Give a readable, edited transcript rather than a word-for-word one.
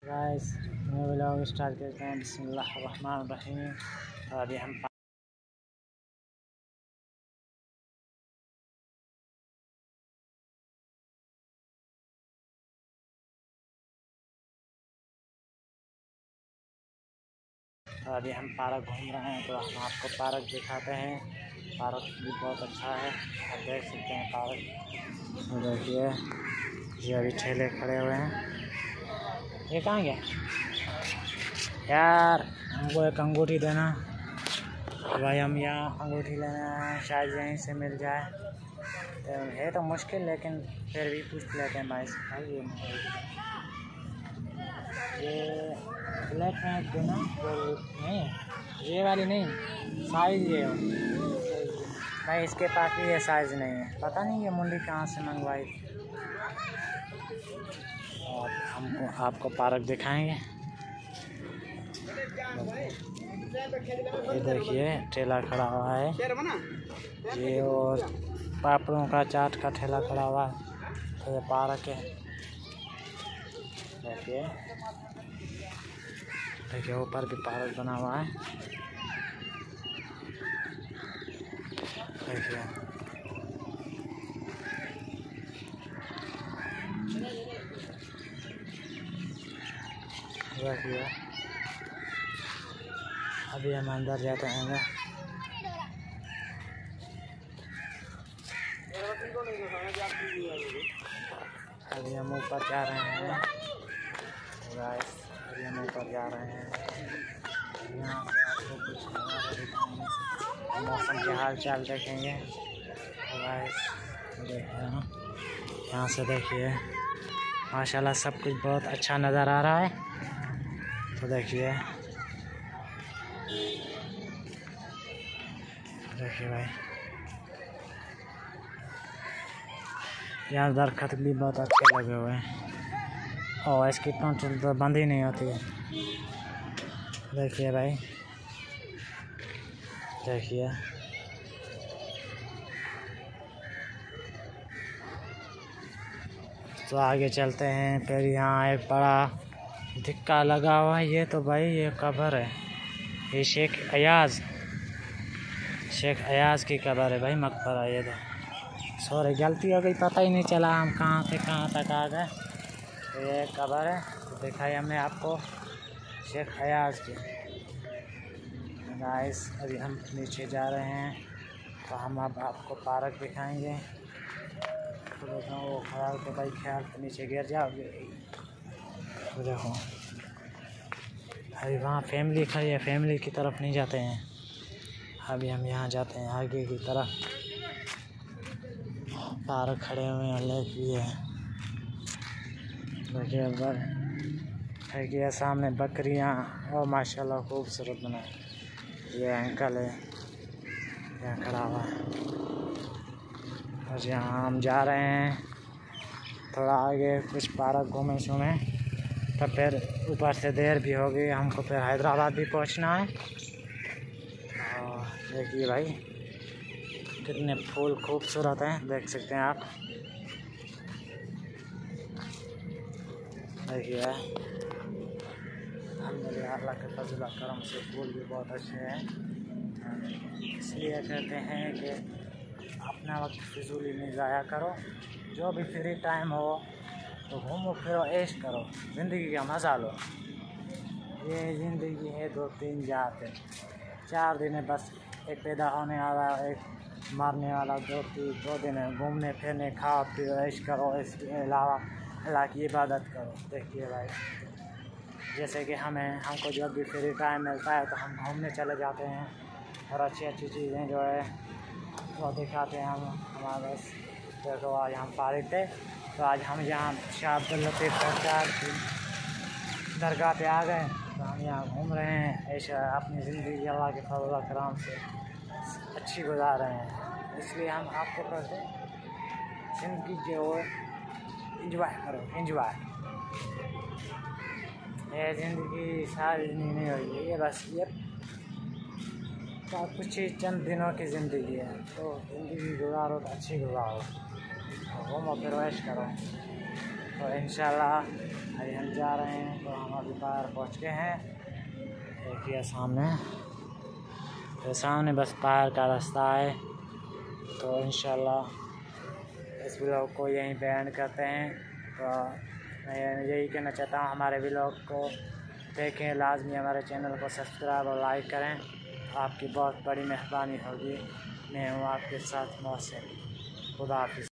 Guys मैं vlog start करते हैं। बिस्मिल्लाहिर्रहमानिर्रहीम। अभी हम पार्क घूम रहे हैं, तो हम आपको पार्क दिखाते हैं। पार्क भी बहुत अच्छा है, आप देख सकते हैं पार्क। देखिए ये अभी ठेले खड़े हुए हैं। ये कहाँ गया यार? हमको एक अंगूठी देना भाई, हम यहाँ अंगूठी लेना है, शायद यहीं से मिल जाए। तो है तो मुश्किल, लेकिन फिर भी पूछ लेते हैं भाई से। ये ब्लैक में देना, नहीं ये वाली नहीं, साइज़ ये हो भाई। इसके पास भी ये साइज़ नहीं है, पता नहीं ये मुंडी कहाँ से मंगवाई थी। और हमको आपको पार्क दिखाएंगे। ये देखिए ठेला खड़ा हुआ है ये, और पापड़ों का चाट का ठेला खड़ा हुआ है। तो ये पार्क है। देखिए ऊपर भी पार्क बना हुआ है। देखिए अभी हम अंदर जाते हैं। अभी हम ऊपर जा रहे हैं गाइस, अभी हम ऊपर जा रहे हैं। यहाँ से आपको कुछ मौसम के हाल चाल देखेंगे गाइस। देखिए यहाँ से देखिए माशाल्लाह सब कुछ बहुत अच्छा नज़र आ रहा है। तो देखिए भाई, यहाँ दरख्त भी बहुत अच्छे लगे हुए हैं, और इसकी टोंट तो बंद ही नहीं होती है। देखिए भाई, देखिए तो आगे चलते हैं। फिर यहाँ एक बड़ा धिक्का लगा हुआ है। ये तो भाई ये कब्र है, ये शेख अयाज की कब्र है भाई, मकबरा। ये तो सॉरी गलती हो गई, पता ही नहीं चला हम कहाँ से कहाँ तक आ गए। तो ये कब्र है, तो दिखाई हमने आपको शेख अयाज की। गाइस अभी हम नीचे जा रहे हैं, तो हम अब आपको पार्क दिखाएंगे। तो देखो वो ख्याल तो भाई, ख्याल तो नीचे गिर जाओगे। तो देखो अभी वहाँ फैमिली खड़ी है, फैमिली की तरफ नहीं जाते हैं। अभी हम यहाँ जाते हैं आगे की तरफ। पार्क खड़े हुए हैं, लेक भी है। देखिए सामने बकरियाँ, और माशाल्लाह खूबसूरत बना। ये अंकल है यहाँ खड़ा हुआ है। और यहाँ हम जा रहे हैं थोड़ा आगे, कुछ पार्क घूमे शूमे, तब फिर ऊपर से देर भी होगी, हमको फिर हैदराबाद भी पहुँचना है। और देखिए भाई कितने फूल खूबसूरत हैं, देख सकते हैं आप। देखिए अल्लाह के फजल करम से फूल भी बहुत अच्छे हैं। इसलिए कहते हैं कि अपना वक्त फिजूली नहीं ज़ाया करो। जो भी फ्री टाइम हो तो घूमो फिरो, ऐश करो, ज़िंदगी का मज़ा लो। ये ज़िंदगी है 2-3 जाते, 4 दिन है बस। एक पैदा होने वाला, एक मरने वाला। 2 दिन है घूमने फिरने, खाओ पियो, ऐश करो। इसके अलावा अल्लाह की इबादत करो। देखिए भाई, जैसे कि हमको जब भी फ्री टाइम मिलता है तो हम घूमने चले जाते हैं, और अच्छी चीज़ें जो है वो दिखाते हैं हम हमारे। देखो आज हम फारिग थे, तो आज हम यहाँ शाह अब्दुल लतीफ़ सरकार की दरगाह पे आ गए। तो हम यहाँ घूम रहे हैं, ऐसा अपनी ज़िंदगी अल्लाह के फज़ल करम से अच्छी गुजार रहे हैं। इसलिए हम आपको कहते हैं ज़िंदगी जो इंजॉय करो, इंजॉय। ये ज़िंदगी सारी नहीं होगी, ये बस ये कुछ ही चंद दिनों की ज़िंदगी है। तो ज़िंदगी गुजारो तो अच्छी गुजारो, घूमो फिरो, ऐश करो। तो इंशाल्लाह अभी हम जा रहे हैं, तो हम अभी पार पहुँच गए हैं। देखिए सामने, तो सामने बस पार का रास्ता है। तो इंशाल्लाह इस व्लॉग को यहीं पे एंड करते हैं। तो मैं यही कहना चाहता हूँ, हमारे व्लॉग को देखें, लाजमी हमारे चैनल को सब्सक्राइब और लाइक करें। आपकी बहुत बड़ी मेहरबानी होगी। मैं हूँ आपके साथ मोहसिन। खुदा हाफिज़।